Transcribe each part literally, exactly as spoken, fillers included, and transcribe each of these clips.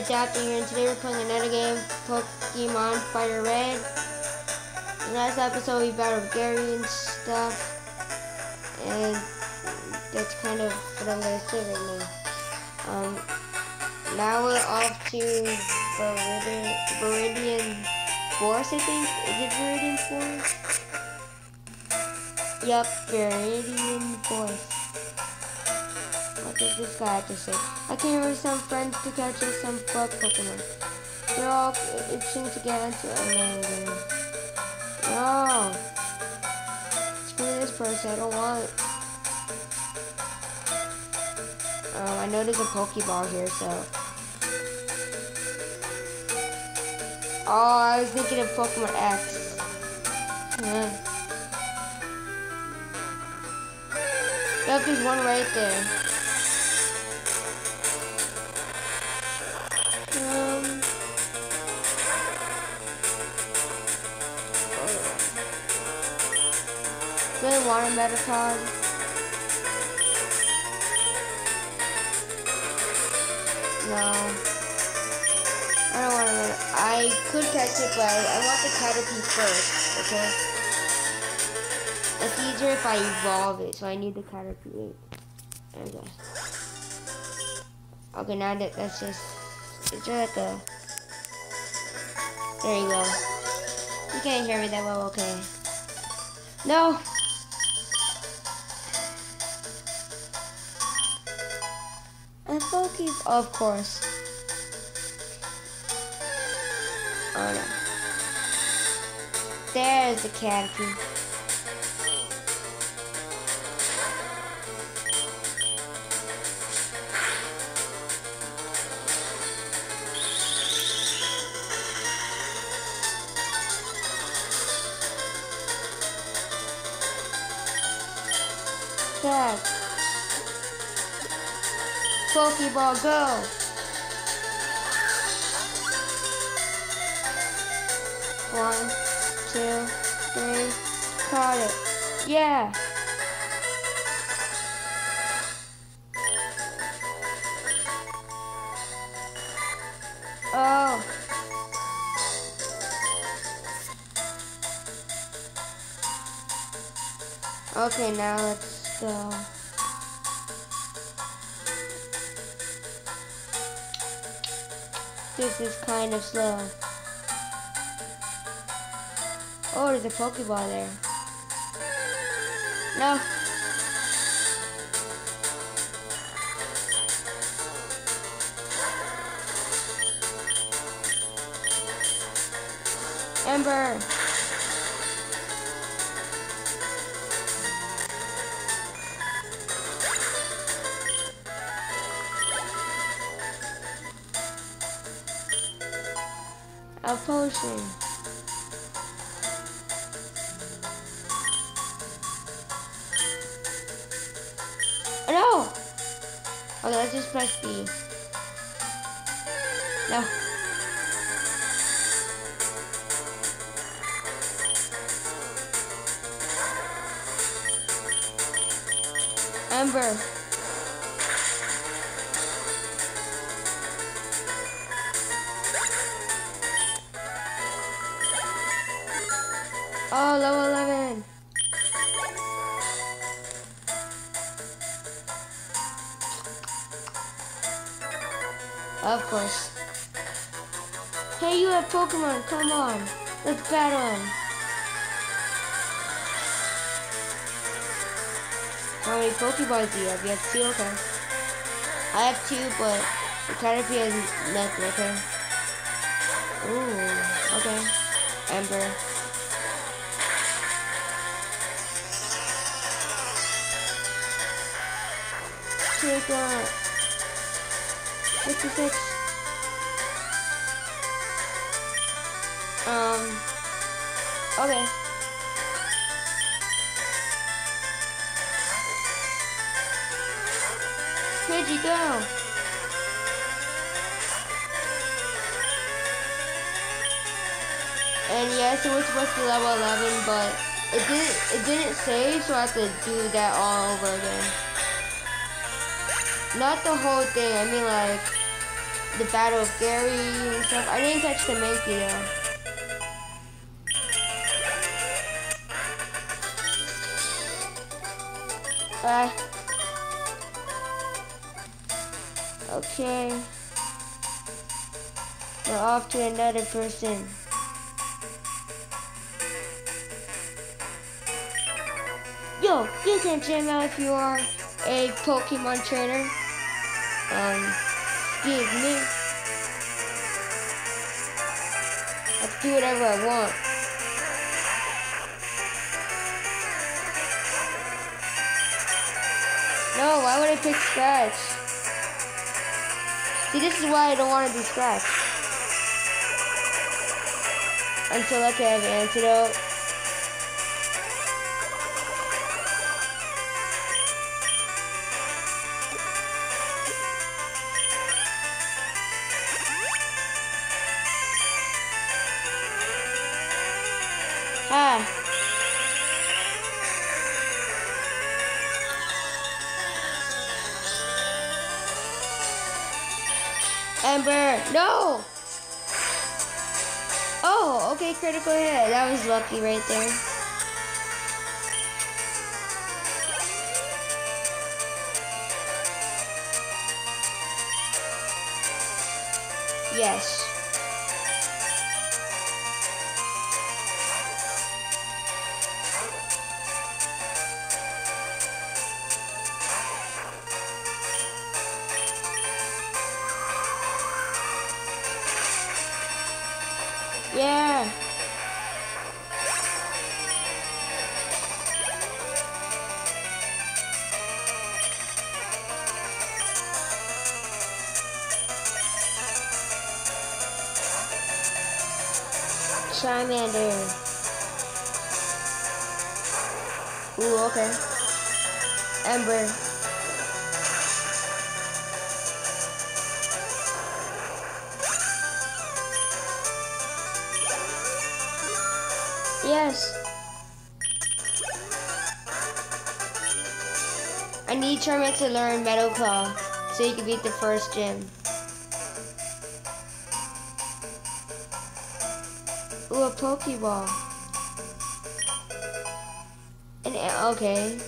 it's After here, and today we're playing another game, Pokemon Fire Red. In the last episode we battled Gary and stuff, and that's kind of what I'm going to say right now. Um, now we're off to Viridian, Viridian Forest, I think? Is it Viridian Forest? Yup, Viridian Forest. What does this guy have to say? I came here with some friends to catch us some bug Pokemon. They're all itching to get into it. No! Screw this person, I don't want it. Um, I know there's a Pokeball here, so. Oh, I was thinking of Pokemon X. Yeah. Yep, there's one right there. Um. Really want a Metapod. No. I don't want to. I could catch it, but I, I want the Caterpie first, okay? It's easier if I evolve it, so I need the Caterpie. There we go. Okay, now that that's just. It's just like a. There you go. You can't hear me that well, okay. No! A Pokeball, oh, of course. Oh no. There's the Caterpie. That. Pokeball, go! One, two, three, caught it. Yeah! Oh! Okay, now let's go. This is kind of slow. Oh, there's a Pokeball there. No. Ember. A potion. Oh, no! Okay, let's just press B. No. Ember. Oh, level eleven. Of course. Hey, you have Pokemon. Come on. Let's battle him. How many Pokeballs do you have? You have two? Okay. I have two, but the Caterpie has nothing, okay? Ooh, okay. Ember. Take out fifty-six. Um. Okay. Where'd you go? And yes, it was supposed to be level eleven, but it didn't. It didn't say, so I have to do that all over again. Not the whole thing, I mean like the Battle of Gary and stuff. I didn't catch the Mankey though. Uh, okay. Now off to another person. Yo, you can jam out if you are a Pokemon trainer. Um, excuse me. I can do whatever I want. No, why would I pick Scratch? See, this is why I don't want to do Scratch. Until I can have Antidote. Ah. Ember, no! Oh, okay, critical hit. That was lucky right there. Yes. Yeah. Charmander. Ooh, okay. Ember. Yes. I need Charmander to learn Metal Claw so you can beat the first gym. Ooh, a Pokeball. And okay.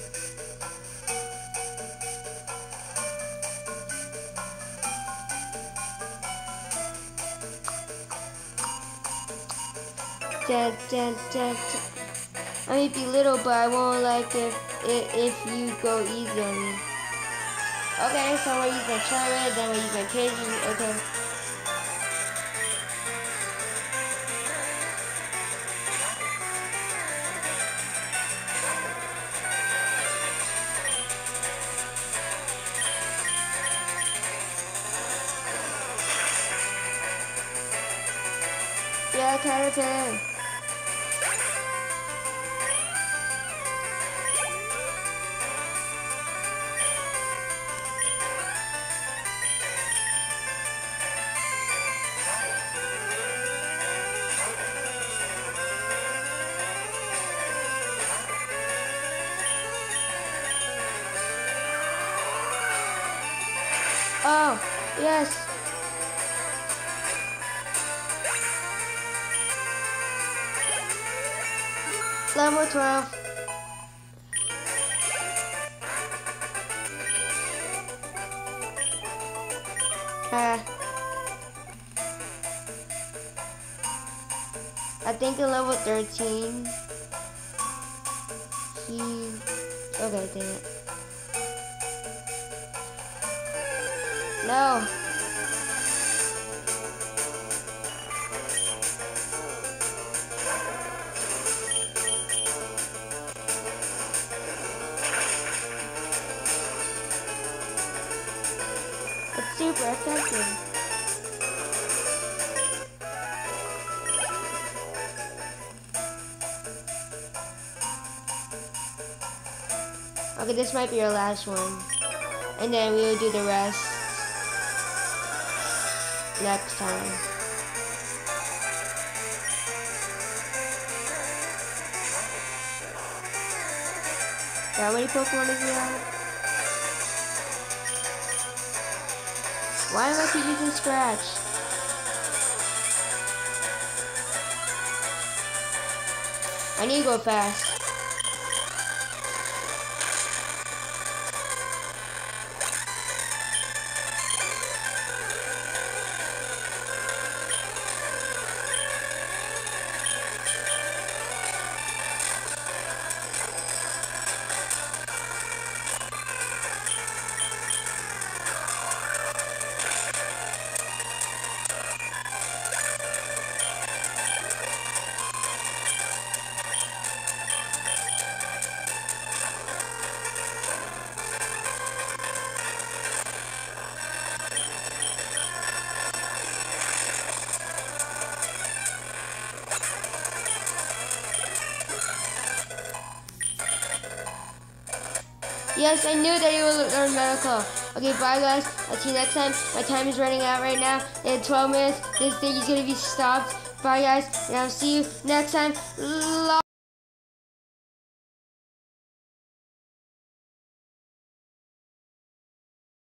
Da, da, da, da. I may be little, but I won't like if, if if you go easy on me. Okay, so I'm gonna use my Charmander, then I'm gonna use my Pidgey. Okay. Yeah, Caterpillar. Oh, yes. Level twelve. Uh, I think at level thirteen, he, okay, dang it. No. It's super effective. Okay, this might be our last one. And then we will do the rest next time. How many Pokemon does he have? Why am I keep using Scratch? I need to go fast. Yes, I knew that you would learn medical. Okay, bye guys. I'll see you next time. My time is running out right now. In twelve minutes, this thing is going to be stopped. Bye guys, and I'll see you next time. Love